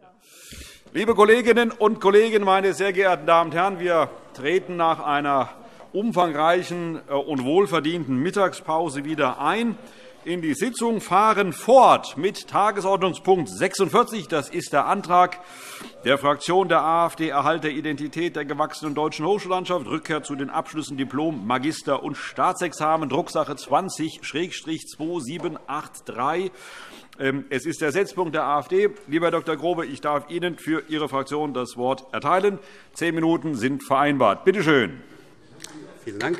Liebe Kolleginnen und Kollegen, meine sehr geehrten Damen und Herren! Wir treten nach einer umfangreichen und wohlverdienten Mittagspause wieder ein in die Sitzung, fahren fort mit Tagesordnungspunkt 46. Das ist der Antrag der Fraktion der AfD, Erhalt der Identität der gewachsenen deutschen Hochschullandschaft, Rückkehr zu den Abschlüssen Diplom, Magister- und Staatsexamen, Drucksache 20-2783. Es ist der Setzpunkt der AfD. Lieber Herr Dr. Grobe, ich darf Ihnen für Ihre Fraktion das Wort erteilen. 10 Minuten sind vereinbart. Bitte schön. Vielen Dank.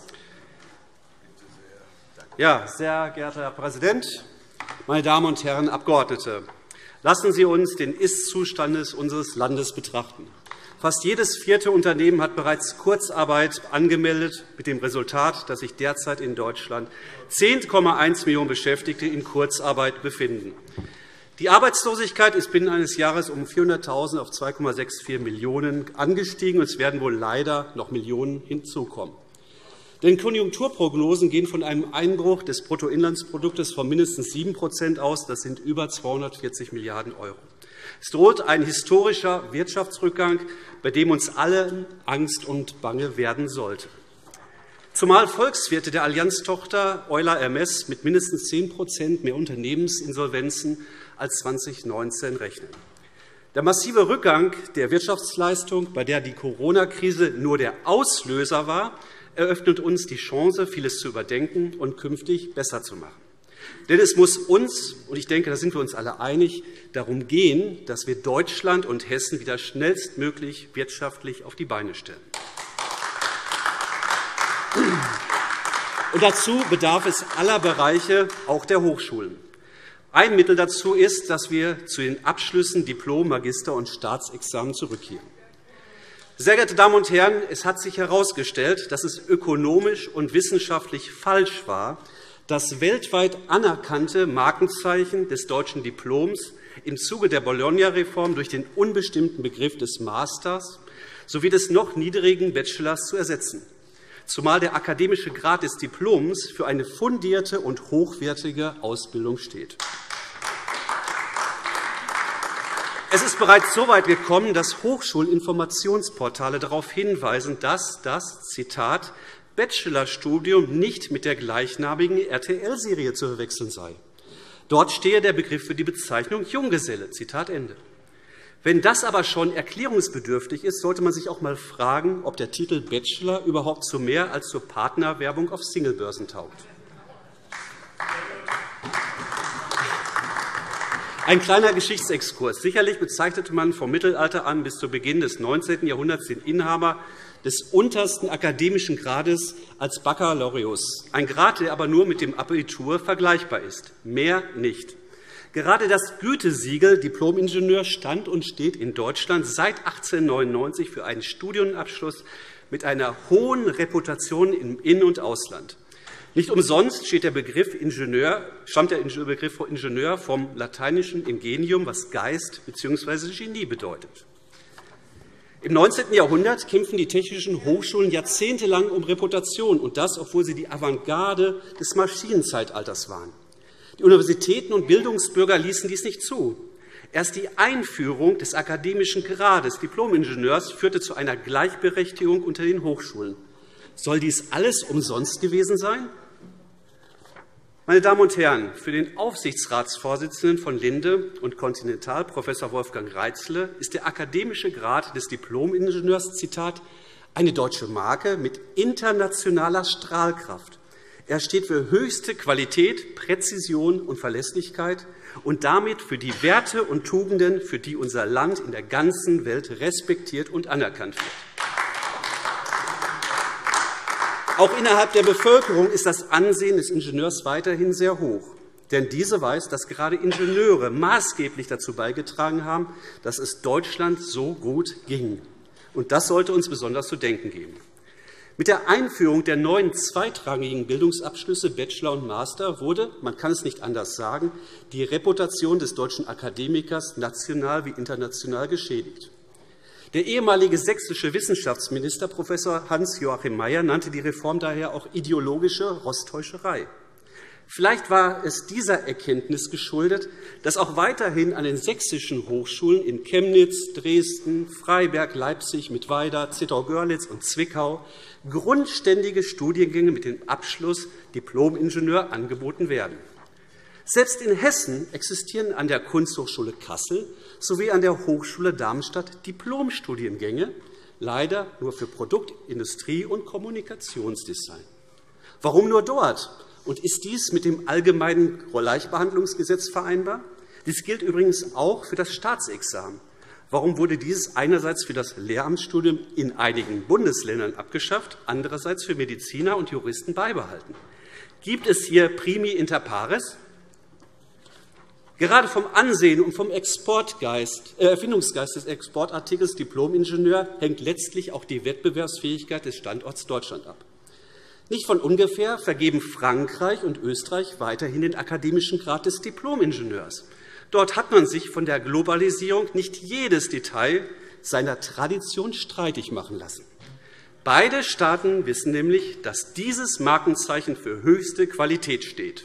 Ja, sehr geehrter Herr Präsident, meine Damen und Herren Abgeordnete! Lassen Sie uns den Ist-Zustand unseres Landes betrachten. Fast jedes 4. Unternehmen hat bereits Kurzarbeit angemeldet, mit dem Resultat, dass sich derzeit in Deutschland 10,1 Millionen Beschäftigte in Kurzarbeit befinden. Die Arbeitslosigkeit ist binnen eines Jahres um 400.000 auf 2,64 Millionen angestiegen, und es werden wohl leider noch Millionen hinzukommen. Denn Konjunkturprognosen gehen von einem Einbruch des Bruttoinlandsproduktes von mindestens 7% aus. Das sind über 240 Milliarden €. Es droht ein historischer Wirtschaftsrückgang, bei dem uns allen Angst und Bange werden sollte. Zumal Volkswirte der Allianz-Tochter Euler Hermes mit mindestens 10% mehr Unternehmensinsolvenzen als 2019 rechnen. Der massive Rückgang der Wirtschaftsleistung, bei der die Corona-Krise nur der Auslöser war, eröffnet uns die Chance, vieles zu überdenken und künftig besser zu machen. Denn es muss uns, und ich denke, da sind wir uns alle einig, darum gehen, dass wir Deutschland und Hessen wieder schnellstmöglich wirtschaftlich auf die Beine stellen. Und dazu bedarf es aller Bereiche, auch der Hochschulen. Ein Mittel dazu ist, dass wir zu den Abschlüssen Diplom-, Magister- und Staatsexamen zurückkehren. Sehr geehrte Damen und Herren, es hat sich herausgestellt, dass es ökonomisch und wissenschaftlich falsch war, das weltweit anerkannte Markenzeichen des deutschen Diploms im Zuge der Bologna-Reform durch den unbestimmten Begriff des Masters sowie des noch niedrigen Bachelors zu ersetzen, zumal der akademische Grad des Diploms für eine fundierte und hochwertige Ausbildung steht. Es ist bereits so weit gekommen, dass Hochschulinformationsportale darauf hinweisen, dass das Zitat Bachelorstudium nicht mit der gleichnamigen RTL-Serie zu verwechseln sei. Dort stehe der Begriff für die Bezeichnung Junggeselle. Zitat Ende. Wenn das aber schon erklärungsbedürftig ist, sollte man sich auch einmal fragen, ob der Titel Bachelor überhaupt zu mehr als zur Partnerwerbung auf Singlebörsen taugt. Ein kleiner Geschichtsexkurs. Sicherlich bezeichnete man vom Mittelalter an bis zu Beginn des 19. Jahrhunderts den Inhaber des untersten akademischen Grades als Baccalaureus, ein Grad, der aber nur mit dem Abitur vergleichbar ist, mehr nicht. Gerade das Gütesiegel Diplom-Ingenieur stand und steht in Deutschland seit 1899 für einen Studienabschluss mit einer hohen Reputation im In- und Ausland. Nicht umsonst stammt der Begriff Ingenieur vom lateinischen Ingenium, was Geist bzw. Genie bedeutet. Im 19. Jahrhundert kämpften die technischen Hochschulen jahrzehntelang um Reputation, und das, obwohl sie die Avantgarde des Maschinenzeitalters waren. Die Universitäten und Bildungsbürger ließen dies nicht zu. Erst die Einführung des akademischen Grades Diplom-Ingenieurs führte zu einer Gleichberechtigung unter den Hochschulen. Soll dies alles umsonst gewesen sein? Meine Damen und Herren, für den Aufsichtsratsvorsitzenden von Linde und Continental, Prof. Wolfgang Reitzle, ist der akademische Grad des Diplom-Ingenieurs Zitat, eine deutsche Marke mit internationaler Strahlkraft. Er steht für höchste Qualität, Präzision und Verlässlichkeit und damit für die Werte und Tugenden, für die unser Land in der ganzen Welt respektiert und anerkannt wird. Auch innerhalb der Bevölkerung ist das Ansehen des Ingenieurs weiterhin sehr hoch. Denn diese weiß, dass gerade Ingenieure maßgeblich dazu beigetragen haben, dass es Deutschland so gut ging. Und das sollte uns besonders zu denken geben. Mit der Einführung der neuen zweitrangigen Bildungsabschlüsse Bachelor und Master wurde, man kann es nicht anders sagen, die Reputation des deutschen Akademikers national wie international geschädigt. Der ehemalige sächsische Wissenschaftsminister Prof. Hans-Joachim Mayer nannte die Reform daher auch ideologische Rostäuscherei. Vielleicht war es dieser Erkenntnis geschuldet, dass auch weiterhin an den sächsischen Hochschulen in Chemnitz, Dresden, Freiberg, Leipzig, Mittweida, Zittau-Görlitz und Zwickau grundständige Studiengänge mit dem Abschluss Diplom-Ingenieur angeboten werden. Selbst in Hessen existieren an der Kunsthochschule Kassel sowie an der Hochschule Darmstadt Diplomstudiengänge, leider nur für Produkt-, Industrie- und Kommunikationsdesign. Warum nur dort? Und ist dies mit dem Allgemeinen Gleichbehandlungsgesetz vereinbar? Dies gilt übrigens auch für das Staatsexamen. Warum wurde dieses einerseits für das Lehramtsstudium in einigen Bundesländern abgeschafft, andererseits für Mediziner und Juristen beibehalten? Gibt es hier primi inter pares? Gerade vom Ansehen und vom Erfindungsgeist des Exportartikels Diplom-Ingenieur hängt letztlich auch die Wettbewerbsfähigkeit des Standorts Deutschland ab. Nicht von ungefähr vergeben Frankreich und Österreich weiterhin den akademischen Grad des Diplom-Ingenieurs. Dort hat man sich von der Globalisierung nicht jedes Detail seiner Tradition streitig machen lassen. Beide Staaten wissen nämlich, dass dieses Markenzeichen für höchste Qualität steht.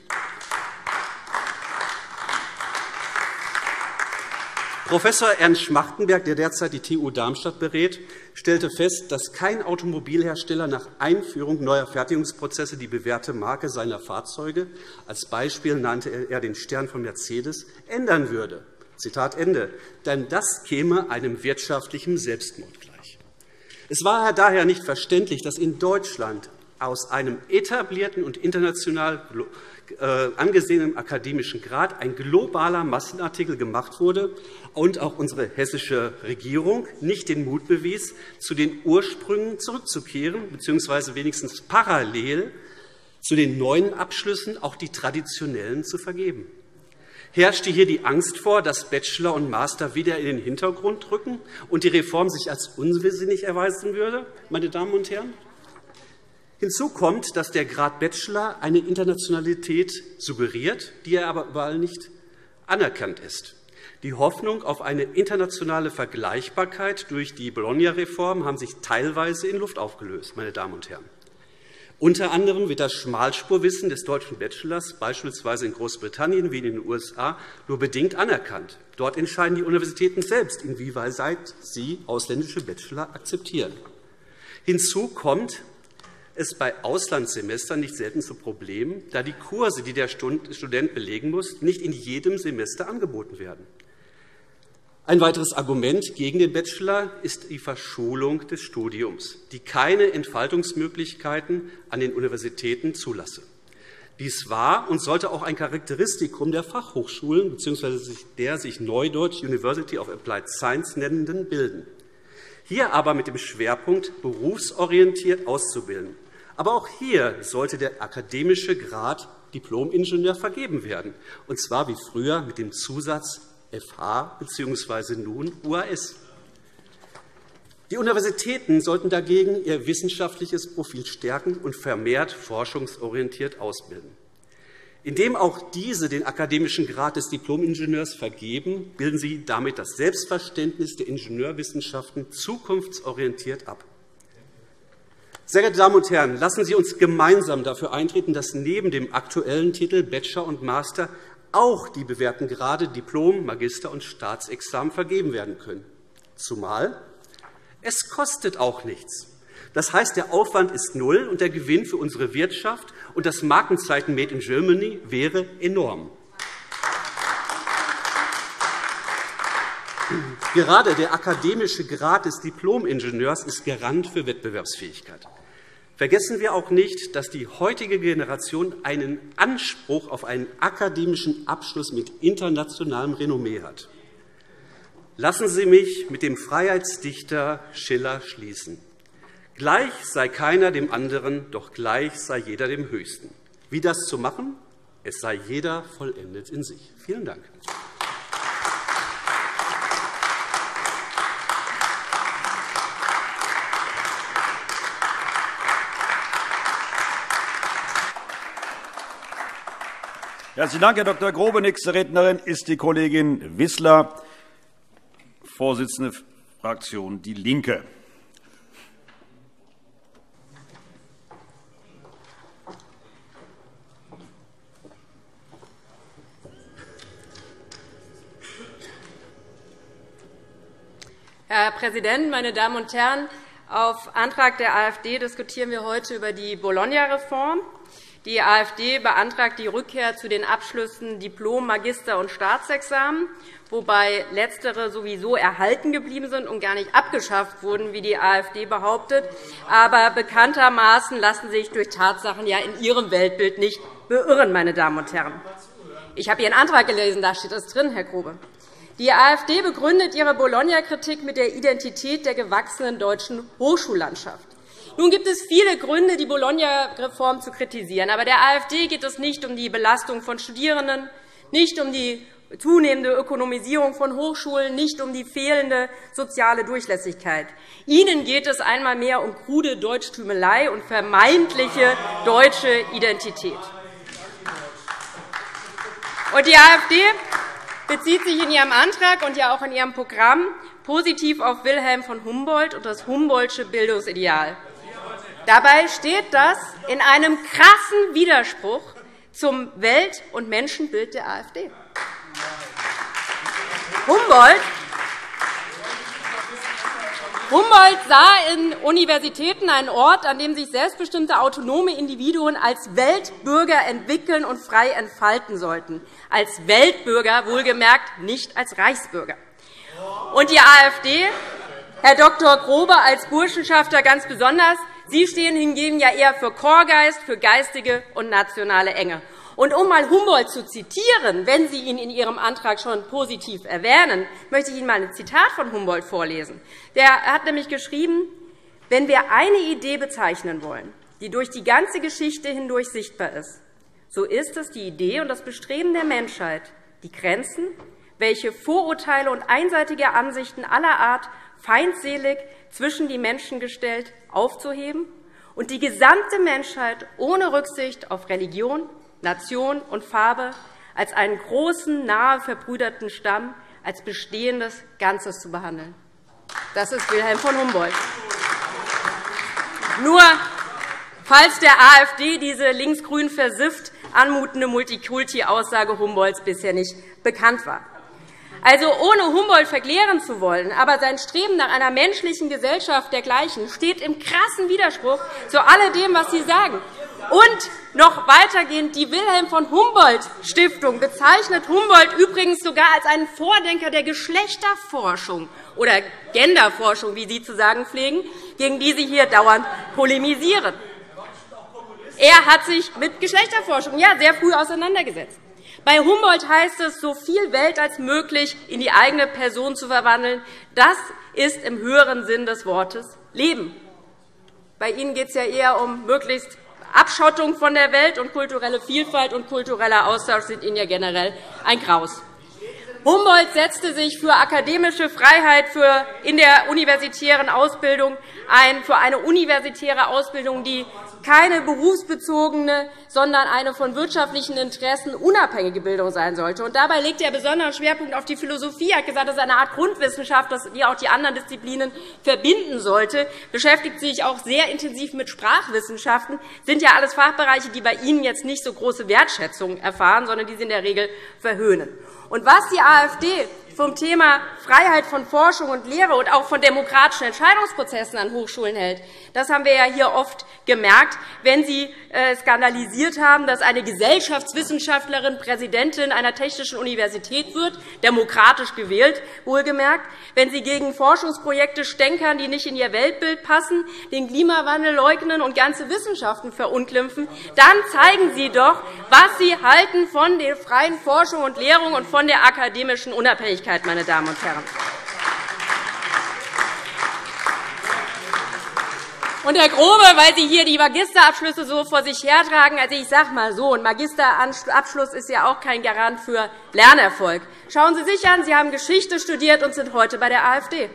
Professor Ernst Schmachtenberg, der derzeit die TU Darmstadt berät, stellte fest, dass kein Automobilhersteller nach Einführung neuer Fertigungsprozesse die bewährte Marke seiner Fahrzeuge, als Beispiel nannte er den Stern von Mercedes, ändern würde. Zitat Ende. Denn das käme einem wirtschaftlichen Selbstmord gleich. Es war daher nicht verständlich, dass in Deutschland aus einem etablierten und international angesehenen akademischen Grad ein globaler Massenartikel gemacht wurde und auch unsere hessische Regierung nicht den Mut bewies, zu den Ursprüngen zurückzukehren bzw. wenigstens parallel zu den neuen Abschlüssen auch die traditionellen zu vergeben. Herrschte hier die Angst vor, dass Bachelor und Master wieder in den Hintergrund rücken und die Reform sich als unsinnig erweisen würde, meine Damen und Herren? Hinzu kommt, dass der Grad Bachelor eine Internationalität suggeriert, die er aber überall nicht anerkannt ist. Die Hoffnung auf eine internationale Vergleichbarkeit durch die Bologna-Reform haben sich teilweise in Luft aufgelöst, meine Damen und Herren. Unter anderem wird das Schmalspurwissen des deutschen Bachelors beispielsweise in Großbritannien wie in den USA nur bedingt anerkannt. Dort entscheiden die Universitäten selbst, inwieweit sie ausländische Bachelor akzeptieren. Hinzu kommt es bei Auslandssemestern nicht selten zu Problemen, da die Kurse, die der Student belegen muss, nicht in jedem Semester angeboten werden. Ein weiteres Argument gegen den Bachelor ist die Verschulung des Studiums, die keine Entfaltungsmöglichkeiten an den Universitäten zulasse. Dies war und sollte auch ein Charakteristikum der Fachhochschulen bzw. der sich neudeutsch University of Applied Science nennenden bilden. Hier aber mit dem Schwerpunkt berufsorientiert auszubilden. Aber auch hier sollte der akademische Grad Diplom-Ingenieur vergeben werden, und zwar wie früher mit dem Zusatz FH bzw. nun UAS. Die Universitäten sollten dagegen ihr wissenschaftliches Profil stärken und vermehrt forschungsorientiert ausbilden. Indem auch diese den akademischen Grad des Diplom-Ingenieurs vergeben, bilden sie damit das Selbstverständnis der Ingenieurwissenschaften zukunftsorientiert ab. Sehr geehrte Damen und Herren, lassen Sie uns gemeinsam dafür eintreten, dass neben dem aktuellen Titel Bachelor und Master auch die bewährten Grade Diplom-, Magister- und Staatsexamen vergeben werden können. Zumal es kostet auch nichts. Das heißt, der Aufwand ist null und der Gewinn für unsere Wirtschaft und das Markenzeichen Made in Germany wäre enorm. Gerade der akademische Grad des Diplom-Ingenieurs ist Garant für Wettbewerbsfähigkeit. Vergessen wir auch nicht, dass die heutige Generation einen Anspruch auf einen akademischen Abschluss mit internationalem Renommee hat. Lassen Sie mich mit dem Freiheitsdichter Schiller schließen. Gleich sei keiner dem anderen, doch gleich sei jeder dem Höchsten. Wie das zu machen? Es sei jeder vollendet in sich. Vielen Dank. Herzlichen Dank, Herr Dr. Grobe. Nächste Rednerin ist die Kollegin Wissler, Vorsitzende Fraktion DIE LINKE. Herr Präsident, meine Damen und Herren! Auf Antrag der AfD diskutieren wir heute über die Bologna-Reform. Die AfD beantragt die Rückkehr zu den Abschlüssen Diplom-, Magister- und Staatsexamen, wobei letztere sowieso erhalten geblieben sind und gar nicht abgeschafft wurden, wie die AfD behauptet. Aber bekanntermaßen lassen sich durch Tatsachen ja in ihrem Weltbild nicht beirren, meine Damen und Herren. Ich habe Ihren Antrag gelesen, da steht es drin, Herr Grobe. Die AfD begründet ihre Bologna-Kritik mit der Identität der gewachsenen deutschen Hochschullandschaft. Nun gibt es viele Gründe, die Bologna-Reform zu kritisieren. Aber der AfD geht es nicht um die Belastung von Studierenden, nicht um die zunehmende Ökonomisierung von Hochschulen, nicht um die fehlende soziale Durchlässigkeit. Ihnen geht es einmal mehr um krude Deutschtümelei und vermeintliche deutsche Identität. Und die AfD bezieht sich in ihrem Antrag und ja auch in ihrem Programm positiv auf Wilhelm von Humboldt und das Humboldtsche Bildungsideal. Dabei steht das in einem krassen Widerspruch zum Welt- und Menschenbild der AfD. Humboldt sah in Universitäten einen Ort, an dem sich selbstbestimmte autonome Individuen als Weltbürger entwickeln und frei entfalten sollten. Als Weltbürger, wohlgemerkt, nicht als Reichsbürger. Und die AfD, Herr Dr. Grobe als Burschenschafter ganz besonders, Sie stehen hingegen ja eher für Chorgeist, für geistige und nationale Enge. Und um einmal Humboldt zu zitieren, wenn Sie ihn in Ihrem Antrag schon positiv erwähnen, möchte ich Ihnen einmal ein Zitat von Humboldt vorlesen. Der hat nämlich geschrieben, wenn wir eine Idee bezeichnen wollen, die durch die ganze Geschichte hindurch sichtbar ist, so ist es die Idee und das Bestreben der Menschheit, die Grenzen, welche Vorurteile und einseitige Ansichten aller Art feindselig zwischen die Menschen gestellt, aufzuheben und die gesamte Menschheit ohne Rücksicht auf Religion, Nation und Farbe als einen großen, nahe verbrüderten Stamm, als bestehendes Ganzes zu behandeln. Das ist Wilhelm von Humboldt. Nur falls der AfD diese linksgrün versifft anmutende Multikulti-Aussage Humboldts bisher nicht bekannt war. Also ohne Humboldt verklären zu wollen, aber sein Streben nach einer menschlichen Gesellschaft dergleichen steht im krassen Widerspruch zu alledem, was Sie sagen. Und noch weitergehend, die Wilhelm von Humboldt-Stiftung bezeichnet Humboldt übrigens sogar als einen Vordenker der Geschlechterforschung oder Genderforschung, wie Sie zu sagen pflegen, gegen die Sie hier dauernd polemisieren. Er hat sich mit Geschlechterforschung sehr früh auseinandergesetzt. Bei Humboldt heißt es, so viel Welt als möglich in die eigene Person zu verwandeln. Das ist im höheren Sinn des Wortes Leben. Bei Ihnen geht es ja eher um möglichst Abschottung von der Welt, und kulturelle Vielfalt und kultureller Austausch sind Ihnen ja generell ein Graus. Humboldt setzte sich für akademische Freiheit in der universitären Ausbildung ein, für eine universitäre Ausbildung, die keine berufsbezogene, sondern eine von wirtschaftlichen Interessen unabhängige Bildung sein sollte. Und dabei legt er besonderen Schwerpunkt auf die Philosophie. Er hat gesagt, das ist eine Art Grundwissenschaft, die auch die anderen Disziplinen verbinden sollte. Beschäftigt sich auch sehr intensiv mit Sprachwissenschaften. Das sind ja alles Fachbereiche, die bei Ihnen jetzt nicht so große Wertschätzung erfahren, sondern die Sie in der Regel verhöhnen. Und was die AfD vom Thema Freiheit von Forschung und Lehre und auch von demokratischen Entscheidungsprozessen an Hochschulen hält, das haben wir ja hier oft gemerkt, wenn Sie skandalisiert haben, dass eine Gesellschaftswissenschaftlerin Präsidentin einer technischen Universität wird, demokratisch gewählt, wohlgemerkt, wenn Sie gegen Forschungsprojekte stänkern, die nicht in Ihr Weltbild passen, den Klimawandel leugnen und ganze Wissenschaften verunglimpfen, dann zeigen Sie doch, was Sie halten von der freien Forschung und Lehrung und von der akademischen Unabhängigkeit, meine Damen und Herren. Und Herr Grobe, weil Sie hier die Magisterabschlüsse so vor sich hertragen, also ich sage mal so, ein Magisterabschluss ist ja auch kein Garant für Lernerfolg. Schauen Sie sich an, Sie haben Geschichte studiert und sind heute bei der AfD.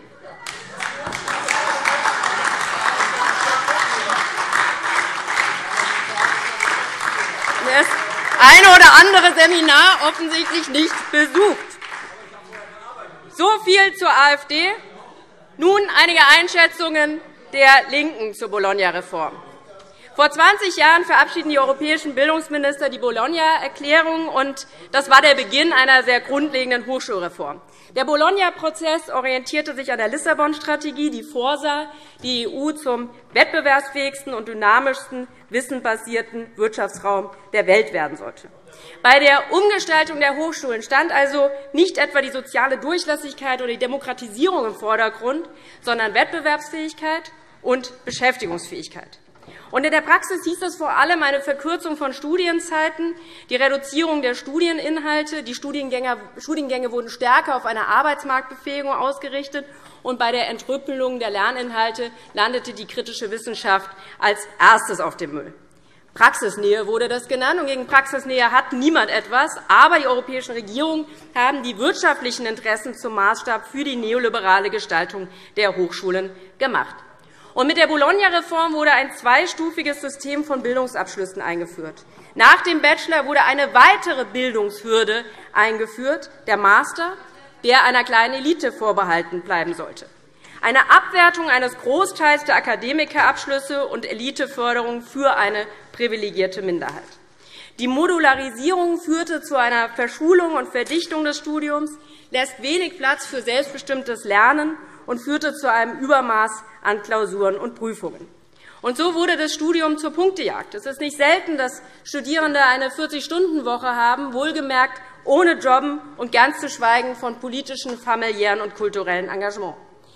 Das eine oder andere Seminar offensichtlich nicht besucht. So viel zur AfD. Nun einige Einschätzungen der LINKEN zur Bologna-Reform. Vor 20 Jahren verabschieden die europäischen Bildungsminister die Bologna-Erklärung, und das war der Beginn einer sehr grundlegenden Hochschulreform. Der Bologna-Prozess orientierte sich an der Lissabon-Strategie, die vorsah, die EU zum wettbewerbsfähigsten und dynamischsten wissensbasierten Wirtschaftsraum der Welt werden sollte. Bei der Umgestaltung der Hochschulen stand also nicht etwa die soziale Durchlässigkeit oder die Demokratisierung im Vordergrund, sondern Wettbewerbsfähigkeit und Beschäftigungsfähigkeit. Und in der Praxis hieß das vor allem eine Verkürzung von Studienzeiten, die Reduzierung der Studieninhalte. Die Studiengänge wurden stärker auf eine Arbeitsmarktbefähigung ausgerichtet, und bei der Entrüppelung der Lerninhalte landete die kritische Wissenschaft als Erstes auf dem Müll. Praxisnähe wurde das genannt, und gegen Praxisnähe hat niemand etwas. Aber die europäischen Regierungen haben die wirtschaftlichen Interessen zum Maßstab für die neoliberale Gestaltung der Hochschulen gemacht. Und mit der Bologna-Reform wurde ein zweistufiges System von Bildungsabschlüssen eingeführt. Nach dem Bachelor wurde eine weitere Bildungshürde eingeführt, der Master, der einer kleinen Elite vorbehalten bleiben sollte. Eine Abwertung eines Großteils der Akademikerabschlüsse und Eliteförderung für eine privilegierte Minderheit. Die Modularisierung führte zu einer Verschulung und Verdichtung des Studiums, lässt wenig Platz für selbstbestimmtes Lernen und führte zu einem Übermaß an Klausuren und Prüfungen. Und so wurde das Studium zur Punktejagd. Es ist nicht selten, dass Studierende eine 40-Stunden-Woche haben, wohlgemerkt ohne Jobben und ganz zu schweigen von politischen, familiären und kulturellen Engagement.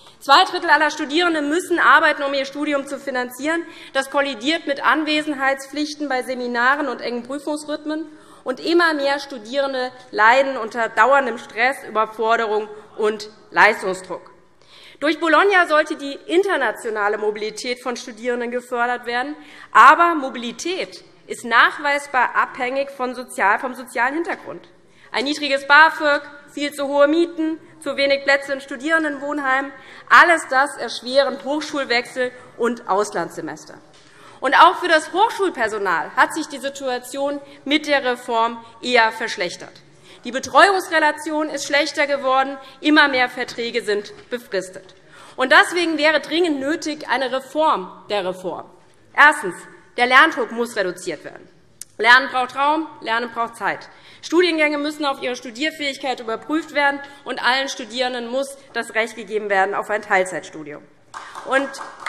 2 Drittel aller Studierenden müssen arbeiten, um ihr Studium zu finanzieren. Das kollidiert mit Anwesenheitspflichten bei Seminaren und engen Prüfungsrhythmen. Und immer mehr Studierende leiden unter dauerndem Stress, Überforderung und Leistungsdruck. Durch Bologna sollte die internationale Mobilität von Studierenden gefördert werden. Aber Mobilität ist nachweisbar abhängig vom sozialen Hintergrund. Ein niedriges BAföG, viel zu hohe Mieten, zu wenig Plätze in Studierendenwohnheimen, alles das erschweren Hochschulwechsel und Auslandssemester. Und auch für das Hochschulpersonal hat sich die Situation mit der Reform eher verschlechtert. Die Betreuungsrelation ist schlechter geworden, immer mehr Verträge sind befristet. Und deswegen wäre dringend nötig eine Reform der Reform. Erstens. Der Lerndruck muss reduziert werden. Lernen braucht Raum, Lernen braucht Zeit. Studiengänge müssen auf ihre Studierfähigkeit überprüft werden, und allen Studierenden muss das Recht gegeben werden auf ein Teilzeitstudium. Und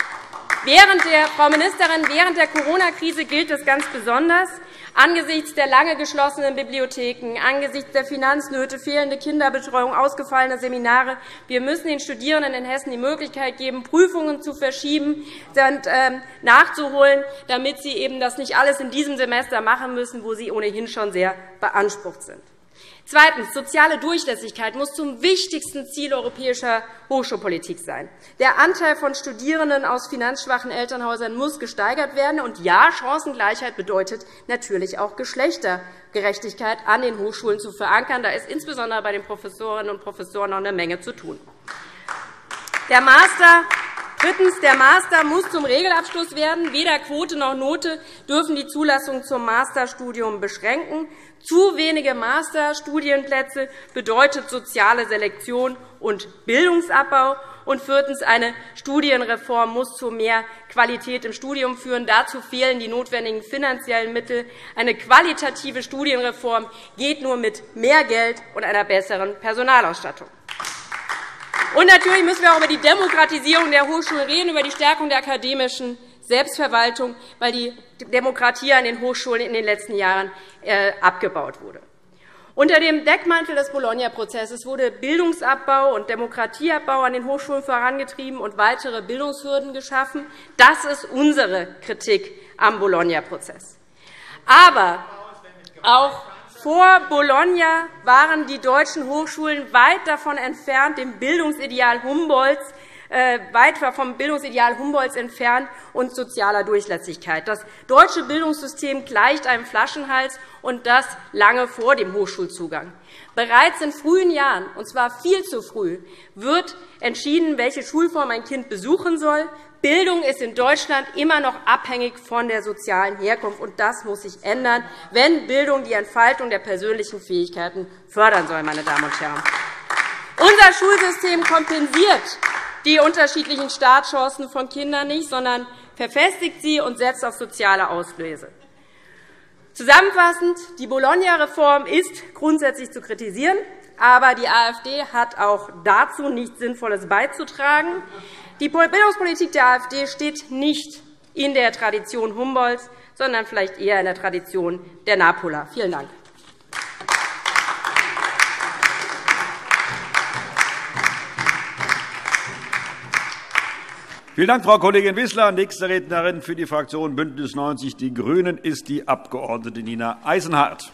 Frau Ministerin, während der Corona-Krise gilt es ganz besonders. Angesichts der lange geschlossenen Bibliotheken, angesichts der Finanznöte, fehlende Kinderbetreuung, ausgefallene Seminare, wir müssen den Studierenden in Hessen die Möglichkeit geben, Prüfungen zu verschieben und nachzuholen, damit sie eben das nicht alles in diesem Semester machen müssen, wo sie ohnehin schon sehr beansprucht sind. Zweitens. Soziale Durchlässigkeit muss zum wichtigsten Ziel europäischer Hochschulpolitik sein. Der Anteil von Studierenden aus finanzschwachen Elternhäusern muss gesteigert werden. Und ja, Chancengleichheit bedeutet natürlich auch Geschlechtergerechtigkeit an den Hochschulen zu verankern. Da ist insbesondere bei den Professorinnen und Professoren noch eine Menge zu tun. Drittens. Der Master muss zum Regelabschluss werden. Weder Quote noch Note dürfen die Zulassung zum Masterstudium beschränken. Zu wenige Masterstudienplätze bedeutet soziale Selektion und Bildungsabbau. Und viertens. Eine Studienreform muss zu mehr Qualität im Studium führen. Dazu fehlen die notwendigen finanziellen Mittel. Eine qualitative Studienreform geht nur mit mehr Geld und einer besseren Personalausstattung. Und natürlich müssen wir auch über die Demokratisierung der Hochschulen reden, über die Stärkung der akademischen Selbstverwaltung, weil die Demokratie an den Hochschulen in den letzten Jahren abgebaut wurde. Unter dem Deckmantel des Bologna-Prozesses wurde Bildungsabbau und Demokratieabbau an den Hochschulen vorangetrieben und weitere Bildungshürden geschaffen. Das ist unsere Kritik am Bologna-Prozess. Aber auch vor Bologna waren die deutschen Hochschulen weit davon entfernt, vom Bildungsideal Humboldts entfernt und sozialer Durchlässigkeit. Das deutsche Bildungssystem gleicht einem Flaschenhals, und das lange vor dem Hochschulzugang. Bereits in frühen Jahren, und zwar viel zu früh, wird entschieden, welche Schulform ein Kind besuchen soll. Bildung ist in Deutschland immer noch abhängig von der sozialen Herkunft, und das muss sich ändern, wenn Bildung die Entfaltung der persönlichen Fähigkeiten fördern soll. Meine Damen und Herren. Unser Schulsystem kompensiert die unterschiedlichen Startchancen von Kindern nicht, sondern verfestigt sie und setzt auf soziale Auslöse. Zusammenfassend, die Bologna-Reform ist grundsätzlich zu kritisieren, aber die AfD hat auch dazu nichts Sinnvolles beizutragen. Die Bildungspolitik der AfD steht nicht in der Tradition Humboldts, sondern vielleicht eher in der Tradition der Napoler. Vielen Dank. Vielen Dank, Frau Kollegin Wissler. Nächste Rednerin für die Fraktion BÜNDNIS 90 die GRÜNEN ist die Abg. Nina Eisenhardt.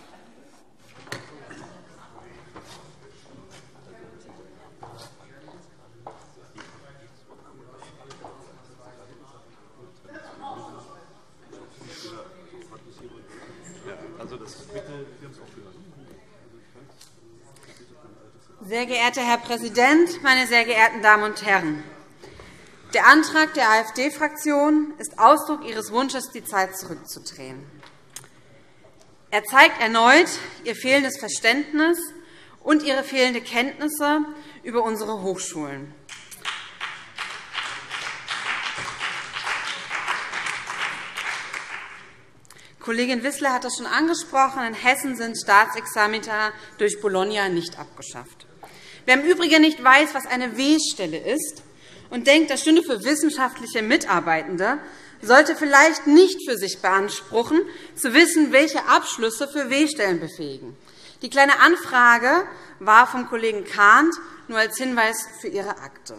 Sehr geehrter Herr Präsident, meine sehr geehrten Damen und Herren! Der Antrag der AfD-Fraktion ist Ausdruck ihres Wunsches, die Zeit zurückzudrehen. Er zeigt erneut ihr fehlendes Verständnis und ihre fehlende Kenntnisse über unsere Hochschulen. Kollegin Wissler hat das schon angesprochen. In Hessen sind Staatsexamina durch Bologna nicht abgeschafft. Wer im Übrigen nicht weiß, was eine W-Stelle ist und denkt, das stünde für wissenschaftliche Mitarbeitende, sollte vielleicht nicht für sich beanspruchen, zu wissen, welche Abschlüsse für W-Stellen befähigen. Die Kleine Anfrage war vom Kollegen Kahnt nur als Hinweis für Ihre Akte.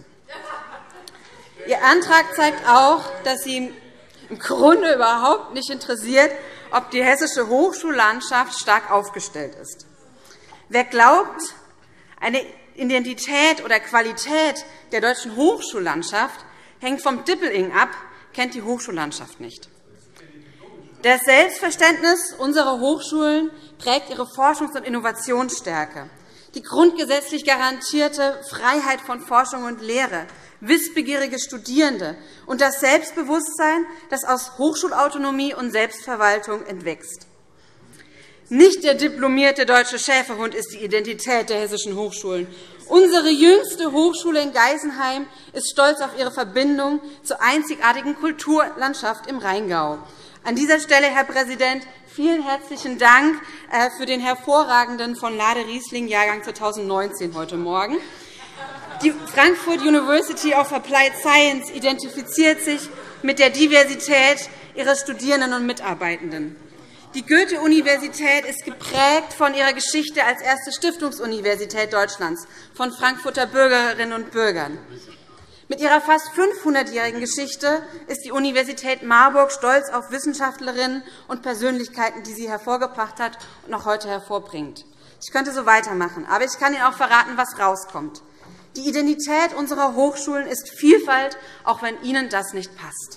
Ihr Antrag zeigt auch, dass Sie im Grunde überhaupt nicht interessiert, ob die hessische Hochschullandschaft stark aufgestellt ist. Wer glaubt, eine Identität oder Qualität der deutschen Hochschullandschaft hängt vom Dippeling ab, kennt die Hochschullandschaft nicht. Das Selbstverständnis unserer Hochschulen prägt ihre Forschungs- und Innovationsstärke. Die grundgesetzlich garantierte Freiheit von Forschung und Lehre, wissbegierige Studierende und das Selbstbewusstsein, das aus Hochschulautonomie und Selbstverwaltung entwächst. Nicht der diplomierte deutsche Schäferhund ist die Identität der hessischen Hochschulen. Unsere jüngste Hochschule in Geisenheim ist stolz auf ihre Verbindung zur einzigartigen Kulturlandschaft im Rheingau. An dieser Stelle, Herr Präsident, vielen herzlichen Dank für den hervorragenden von Lade Riesling Jahrgang 2019 heute Morgen. Die Frankfurt University of Applied Science identifiziert sich mit der Diversität ihrer Studierenden und Mitarbeitenden. Die Goethe-Universität ist geprägt von ihrer Geschichte als erste Stiftungsuniversität Deutschlands, von Frankfurter Bürgerinnen und Bürgern. Mit ihrer fast 500-jährigen Geschichte ist die Universität Marburg stolz auf Wissenschaftlerinnen und Persönlichkeiten, die sie hervorgebracht hat und noch heute hervorbringt. Ich könnte so weitermachen, aber ich kann Ihnen auch verraten, was rauskommt. Die Identität unserer Hochschulen ist Vielfalt, auch wenn Ihnen das nicht passt.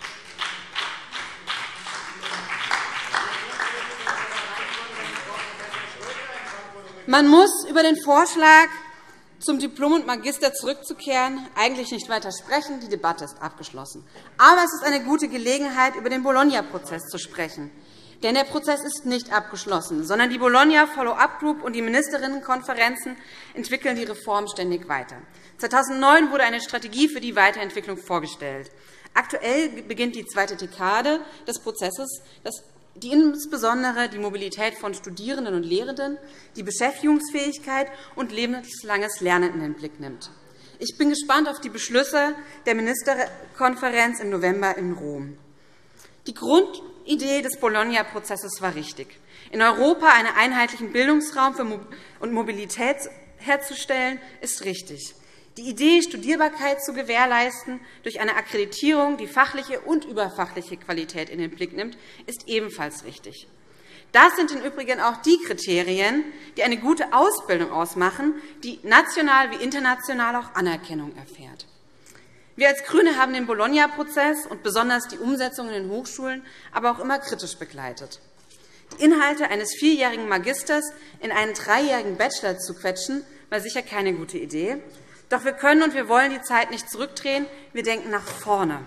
Man muss über den Vorschlag, zum Diplom und Magister zurückzukehren, eigentlich nicht weiter sprechen. Die Debatte ist abgeschlossen. Aber es ist eine gute Gelegenheit, über den Bologna-Prozess zu sprechen. Denn der Prozess ist nicht abgeschlossen, sondern die Bologna-Follow-up-Group und die Ministerinnenkonferenzen entwickeln die Reform ständig weiter. 2009 wurde eine Strategie für die Weiterentwicklung vorgestellt. Aktuell beginnt die zweite Dekade des Prozesses, die insbesondere die Mobilität von Studierenden und Lehrenden, die Beschäftigungsfähigkeit und lebenslanges Lernen in den Blick nimmt. Ich bin gespannt auf die Beschlüsse der Ministerkonferenz im November in Rom. Die Grundidee des Bologna-Prozesses war richtig, in Europa einen einheitlichen Bildungsraum und Mobilität herzustellen, ist richtig. Die Idee, Studierbarkeit zu gewährleisten durch eine Akkreditierung, die fachliche und überfachliche Qualität in den Blick nimmt, ist ebenfalls richtig. Das sind im Übrigen auch die Kriterien, die eine gute Ausbildung ausmachen, die national wie international auch Anerkennung erfährt. Wir als GRÜNE haben den Bologna-Prozess und besonders die Umsetzung in den Hochschulen aber auch immer kritisch begleitet. Die Inhalte eines 4-jährigen Magisters in einen 3-jährigen Bachelor zu quetschen, war sicher keine gute Idee. Doch wir können und wir wollen die Zeit nicht zurückdrehen. Wir denken nach vorne.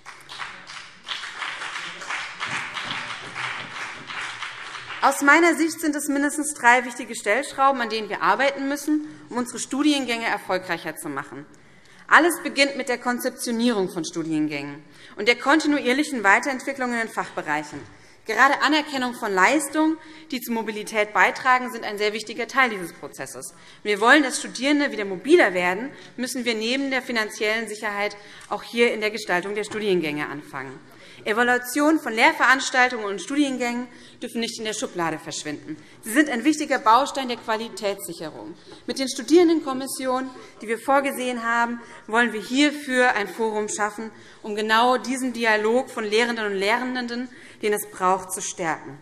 Aus meiner Sicht sind es mindestens 3 wichtige Stellschrauben, an denen wir arbeiten müssen, um unsere Studiengänge erfolgreicher zu machen. Alles beginnt mit der Konzeptionierung von Studiengängen und der kontinuierlichen Weiterentwicklung in den Fachbereichen. Gerade Anerkennung von Leistungen, die zur Mobilität beitragen, sind ein sehr wichtiger Teil dieses Prozesses. Wenn wir wollen, dass Studierende wieder mobiler werden, müssen wir neben der finanziellen Sicherheit auch hier in der Gestaltung der Studiengänge anfangen. Evaluationen von Lehrveranstaltungen und Studiengängen dürfen nicht in der Schublade verschwinden. Sie sind ein wichtiger Baustein der Qualitätssicherung. Mit den Studierendenkommissionen, die wir vorgesehen haben, wollen wir hierfür ein Forum schaffen, um genau diesen Dialog von Lehrenden und Lehrenden, den es braucht, zu stärken.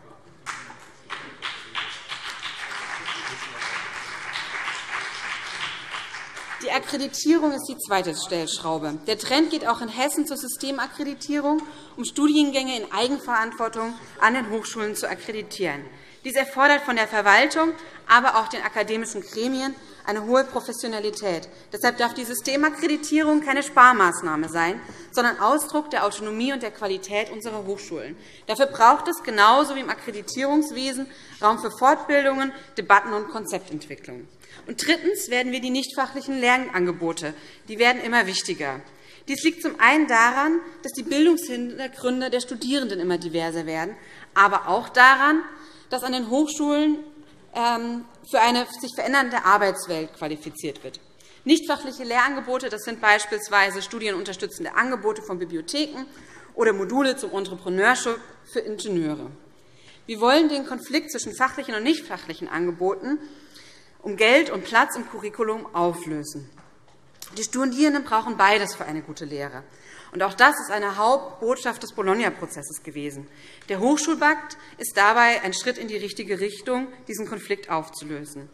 Die Akkreditierung ist die zweite Stellschraube. Der Trend geht auch in Hessen zur Systemakkreditierung, um Studiengänge in Eigenverantwortung an den Hochschulen zu akkreditieren. Dies erfordert von der Verwaltung, aber auch den akademischen Gremien eine hohe Professionalität. Deshalb darf die Systemakkreditierung keine Sparmaßnahme sein, sondern Ausdruck der Autonomie und der Qualität unserer Hochschulen. Dafür braucht es genauso wie im Akkreditierungswesen Raum für Fortbildungen, Debatten und Konzeptentwicklung. Und drittens werden wir die nichtfachlichen Lernangebote. Die werden immer wichtiger. Dies liegt zum einen daran, dass die Bildungshintergründe der Studierenden immer diverser werden, aber auch daran, dass an den Hochschulen für eine sich verändernde Arbeitswelt qualifiziert wird. Nichtfachliche Lehrangebote, das sind beispielsweise studienunterstützende Angebote von Bibliotheken oder Module zum Entrepreneurship für Ingenieure. Wir wollen den Konflikt zwischen fachlichen und nichtfachlichen Angeboten um Geld und Platz im Curriculum auflösen. Die Studierenden brauchen beides für eine gute Lehre. Und auch das ist eine Hauptbotschaft des Bologna-Prozesses gewesen. Der Hochschulpakt ist dabei ein Schritt in die richtige Richtung, diesen Konflikt aufzulösen.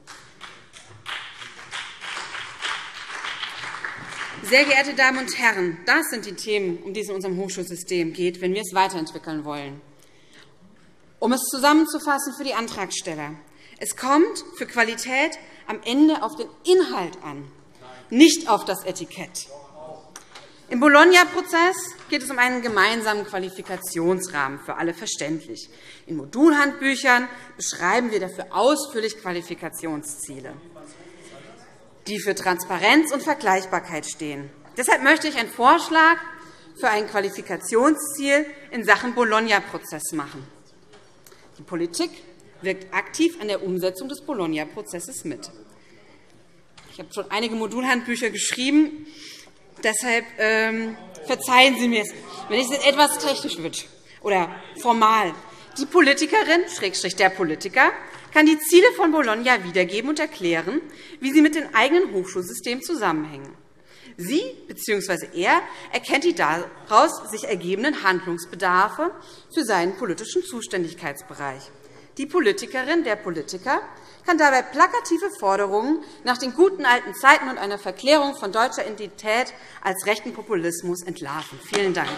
Sehr geehrte Damen und Herren, das sind die Themen, um die es in unserem Hochschulsystem geht, wenn wir es weiterentwickeln wollen. Um es zusammenzufassen für die Antragsteller: Es kommt für Qualität am Ende auf den Inhalt an, nicht auf das Etikett. Im Bologna-Prozess geht es um einen gemeinsamen Qualifikationsrahmen, für alle verständlich. In Modulhandbüchern beschreiben wir dafür ausführlich Qualifikationsziele, die für Transparenz und Vergleichbarkeit stehen. Deshalb möchte ich einen Vorschlag für ein Qualifikationsziel in Sachen Bologna-Prozess machen. Die Politik wirkt aktiv an der Umsetzung des Bologna-Prozesses mit. Ich habe schon einige Modulhandbücher geschrieben. Deshalb verzeihen Sie mir, wenn es etwas technisch wird oder formal. Die Politikerin, der Politiker, kann die Ziele von Bologna wiedergeben und erklären, wie sie mit dem eigenen Hochschulsystem zusammenhängen. Sie bzw. er erkennt die daraus sich ergebenden Handlungsbedarfe für seinen politischen Zuständigkeitsbereich. Die Politikerin, der Politiker kann dabei plakative Forderungen nach den guten alten Zeiten und einer Verklärung von deutscher Identität als rechten Populismus entlarven. Vielen Dank.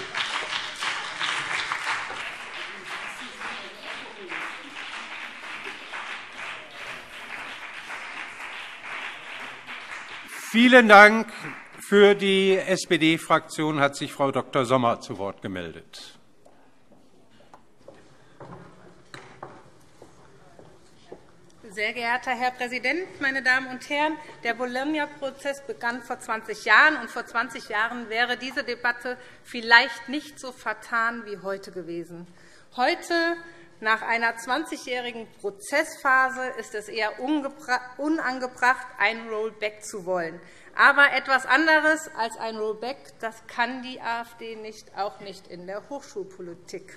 Vielen Dank. Für die SPD-Fraktion hat sich Frau Dr. Sommer zu Wort gemeldet. Sehr geehrter Herr Präsident, meine Damen und Herren! Der Bologna-Prozess begann vor 20 Jahren, und vor 20 Jahren wäre diese Debatte vielleicht nicht so vertan wie heute gewesen. Heute, nach einer 20-jährigen Prozessphase, ist es eher unangebracht, ein Rollback zu wollen. Aber etwas anderes als ein Rollback, das kann die AfD nicht, auch nicht in der Hochschulpolitik.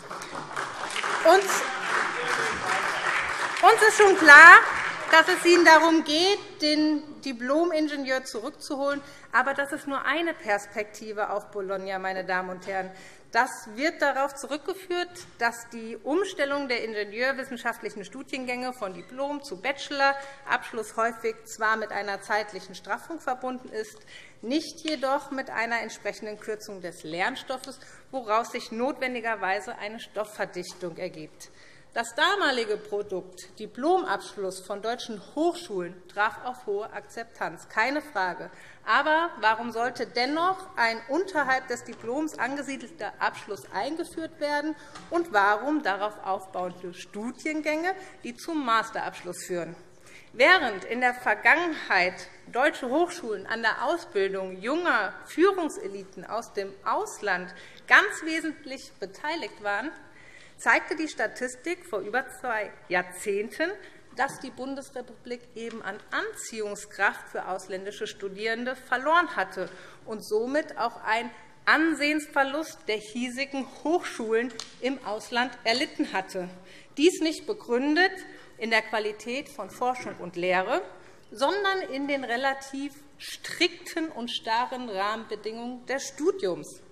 Uns ist schon klar, dass es Ihnen darum geht, den Diplom-Ingenieur zurückzuholen. Aber das ist nur eine Perspektive auf Bologna, meine Damen und Herren. Das wird darauf zurückgeführt, dass die Umstellung der ingenieurwissenschaftlichen Studiengänge von Diplom zu Bachelorabschluss häufig zwar mit einer zeitlichen Straffung verbunden ist, nicht jedoch mit einer entsprechenden Kürzung des Lernstoffes, woraus sich notwendigerweise eine Stoffverdichtung ergibt. Das damalige Produkt Diplomabschluss von deutschen Hochschulen traf auf hohe Akzeptanz, keine Frage. Aber warum sollte dennoch ein unterhalb des Diploms angesiedelter Abschluss eingeführt werden, und warum darauf aufbauende Studiengänge, die zum Masterabschluss führen? Während in der Vergangenheit deutsche Hochschulen an der Ausbildung junger Führungseliten aus dem Ausland ganz wesentlich beteiligt waren, zeigte die Statistik vor über 2 Jahrzehnten, dass die Bundesrepublik eben an Anziehungskraft für ausländische Studierende verloren hatte und somit auch einen Ansehensverlust der hiesigen Hochschulen im Ausland erlitten hatte. Dies nicht begründet in der Qualität von Forschung und Lehre, sondern in den relativ strikten und starren Rahmenbedingungen des Studiums.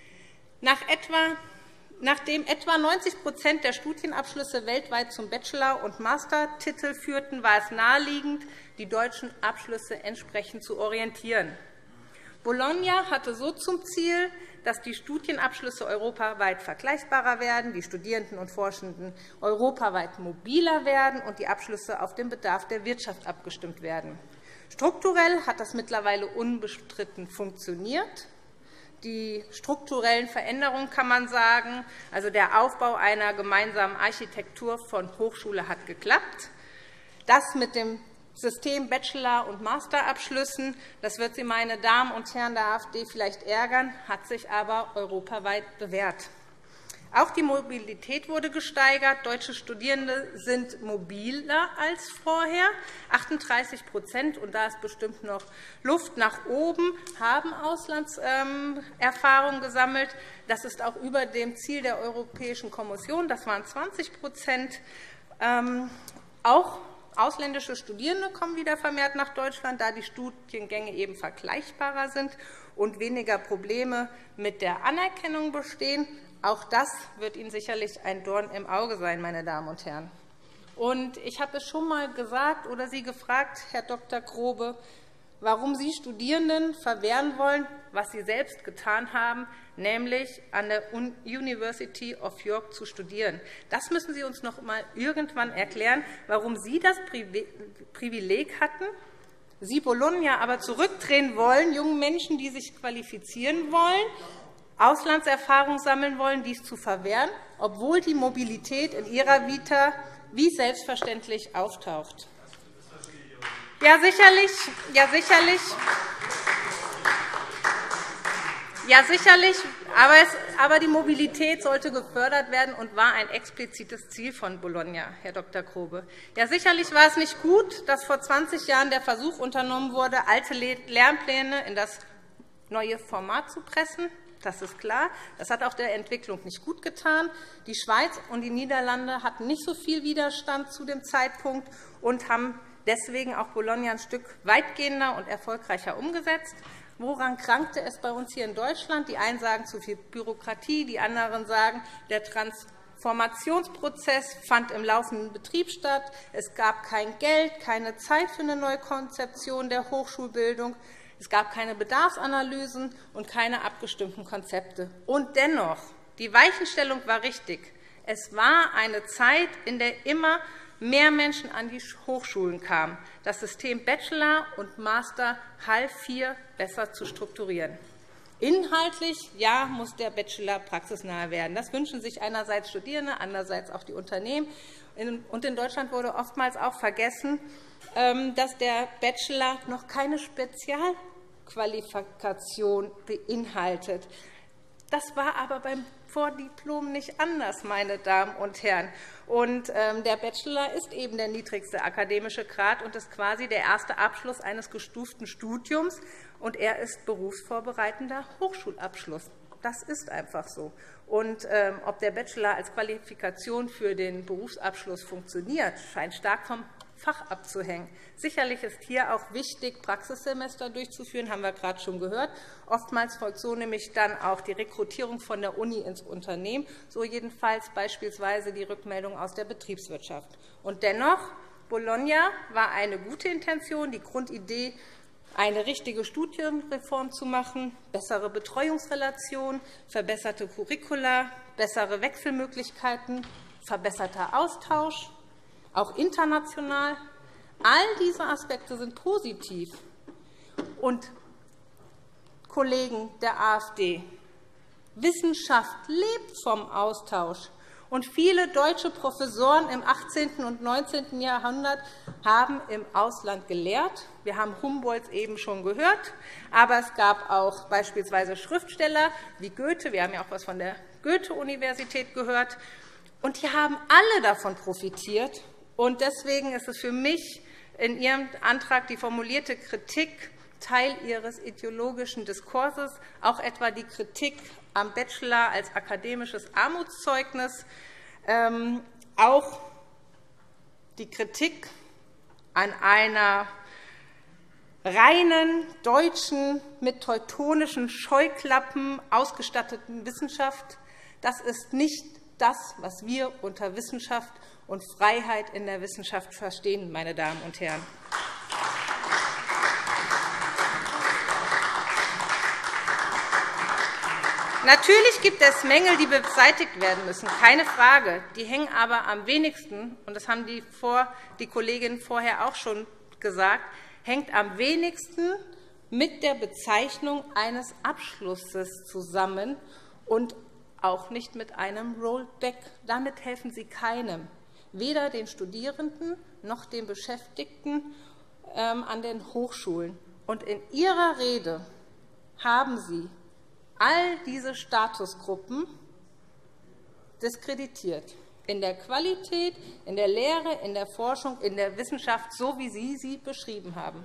Nachdem etwa 90% der Studienabschlüsse weltweit zum Bachelor- und Mastertitel führten, war es naheliegend, die deutschen Abschlüsse entsprechend zu orientieren. Bologna hatte so zum Ziel, dass die Studienabschlüsse europaweit vergleichbarer werden, die Studierenden und Forschenden europaweit mobiler werden und die Abschlüsse auf den Bedarf der Wirtschaft abgestimmt werden. Strukturell hat das mittlerweile unbestritten funktioniert. Die strukturellen Veränderungen, kann man sagen, also der Aufbau einer gemeinsamen Architektur von Hochschule hat geklappt. Das mit dem System Bachelor- und Masterabschlüssen, das wird Sie, meine Damen und Herren der AfD, vielleicht ärgern, hat sich aber europaweit bewährt. Auch die Mobilität wurde gesteigert. Deutsche Studierende sind mobiler als vorher. 38%, und da ist bestimmt noch Luft nach oben, haben Auslandserfahrung gesammelt. Das ist auch über dem Ziel der Europäischen Kommission. Das waren 20%. Auch ausländische Studierende kommen wieder vermehrt nach Deutschland, da die Studiengänge eben vergleichbarer sind und weniger Probleme mit der Anerkennung bestehen. Auch das wird Ihnen sicherlich ein Dorn im Auge sein, meine Damen und Herren. Und ich habe es schon einmal gesagt oder Sie gefragt, Herr Dr. Grobe, warum Sie Studierenden verwehren wollen, was Sie selbst getan haben, nämlich an der University of York zu studieren. Das müssen Sie uns noch einmal irgendwann erklären, warum Sie das Privileg hatten, Sie Bologna aber zurückdrehen wollen, jungen Menschen, die sich qualifizieren wollen, Auslandserfahrung sammeln wollen, dies zu verwehren, obwohl die Mobilität in Ihrer Vita wie selbstverständlich auftaucht. Ja, sicherlich. Ja, sicherlich. Aber die Mobilität sollte gefördert werden und war ein explizites Ziel von Bologna, Herr Dr. Grobe. Ja, sicherlich war es nicht gut, dass vor 20 Jahren der Versuch unternommen wurde, alte Lernpläne in das neue Format zu pressen. Das ist klar. Das hat auch der Entwicklung nicht gut getan. Die Schweiz und die Niederlande hatten nicht so viel Widerstand zu dem Zeitpunkt und haben deswegen auch Bologna ein Stück weitgehender und erfolgreicher umgesetzt. Woran krankte es bei uns hier in Deutschland? Die einen sagen zu viel Bürokratie, die anderen sagen, der Transformationsprozess fand im laufenden Betrieb statt. Es gab kein Geld, keine Zeit für eine neue Konzeption der Hochschulbildung. Es gab keine Bedarfsanalysen und keine abgestimmten Konzepte. Und dennoch, die Weichenstellung war richtig. Es war eine Zeit, in der immer mehr Menschen an die Hochschulen kamen. Das System Bachelor und Master half hier besser zu strukturieren. Inhaltlich ja, muss der Bachelor praxisnah werden. Das wünschen sich einerseits Studierende, andererseits auch die Unternehmen. Und in Deutschland wurde oftmals auch vergessen, dass der Bachelor noch keine Spezialqualifikation beinhaltet. Das war aber beim Vordiplom nicht anders, meine Damen und Herren. Und der Bachelor ist eben der niedrigste akademische Grad und ist quasi der erste Abschluss eines gestuften Studiums, und er ist berufsvorbereitender Hochschulabschluss. Das ist einfach so. Und ob der Bachelor als Qualifikation für den Berufsabschluss funktioniert, scheint stark vom Fach abzuhängen. Sicherlich ist hier auch wichtig, Praxissemester durchzuführen, haben wir gerade schon gehört. Oftmals folgt so nämlich dann auch die Rekrutierung von der Uni ins Unternehmen, so jedenfalls beispielsweise die Rückmeldung aus der Betriebswirtschaft. Und dennoch, Bologna war eine gute Intention, die Grundidee, eine richtige Studienreform zu machen, bessere Betreuungsrelationen, verbesserte Curricula, bessere Wechselmöglichkeiten, verbesserter Austausch, auch international. All diese Aspekte sind positiv. Und Kollegen der AfD, Wissenschaft lebt vom Austausch. Und viele deutsche Professoren im 18. und 19. Jahrhundert haben im Ausland gelehrt. Wir haben Humboldt eben schon gehört, aber es gab auch beispielsweise Schriftsteller wie Goethe. Wir haben ja auch etwas von der Goethe-Universität gehört. Und die haben alle davon profitiert. Und deswegen ist es für mich in Ihrem Antrag die formulierte Kritik Teil Ihres ideologischen Diskurses, auch etwa die Kritik am Bachelor als akademisches Armutszeugnis, auch die Kritik an einer reinen deutschen, mit teutonischen Scheuklappen ausgestatteten Wissenschaft. Das ist nicht das, was wir unter Wissenschaft und Freiheit in der Wissenschaft verstehen, meine Damen und Herren. Natürlich gibt es Mängel, die beseitigt werden müssen, keine Frage. Die hängen aber am wenigsten, und das haben die Kolleginnen vorher auch schon gesagt, hängt am wenigsten mit der Bezeichnung eines Abschlusses zusammen und auch nicht mit einem Rollback. Damit helfen Sie keinem, weder den Studierenden noch den Beschäftigten an den Hochschulen. Und in Ihrer Rede haben Sie all diese Statusgruppen diskreditiert, in der Qualität, in der Lehre, in der Forschung, in der Wissenschaft, so wie Sie sie beschrieben haben.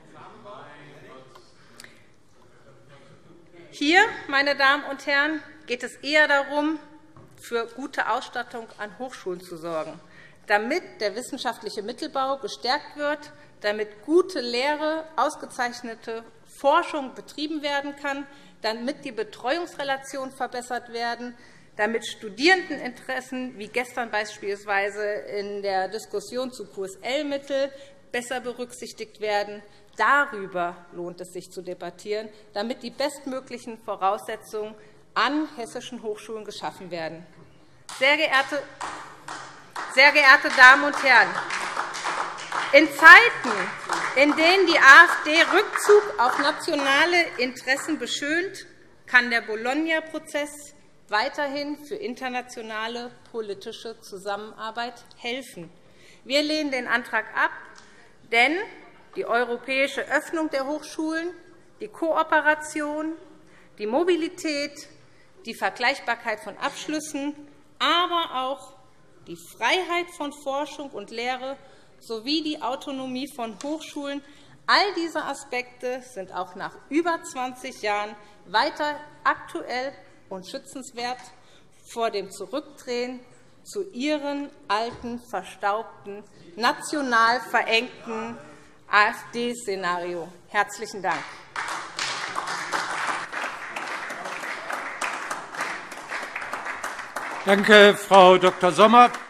Hier, meine Damen und Herren, geht es eher darum, für gute Ausstattung an Hochschulen zu sorgen, damit der wissenschaftliche Mittelbau gestärkt wird, damit gute Lehre, ausgezeichnete Forschung betrieben werden kann, damit die Betreuungsrelationen verbessert werden, damit Studierendeninteressen, wie gestern beispielsweise in der Diskussion zu QSL-Mittel, besser berücksichtigt werden. Darüber lohnt es sich zu debattieren, damit die bestmöglichen Voraussetzungen an hessischen Hochschulen geschaffen werden. Sehr geehrte Damen und Herren, in Zeiten, in denen die AfD Rückzug auf nationale Interessen beschönt, kann der Bologna-Prozess weiterhin für internationale politische Zusammenarbeit helfen. Wir lehnen den Antrag ab, denn die europäische Öffnung der Hochschulen, die Kooperation, die Mobilität, die Vergleichbarkeit von Abschlüssen, aber auch die Freiheit von Forschung und Lehre sowie die Autonomie von Hochschulen, all diese Aspekte sind auch nach über 20 Jahren weiter aktuell und schützenswert vor dem Zurückdrehen zu Ihren alten, verstaubten, national verengten AfD-Szenario. Herzlichen Dank. Danke, Frau Dr. Sommer.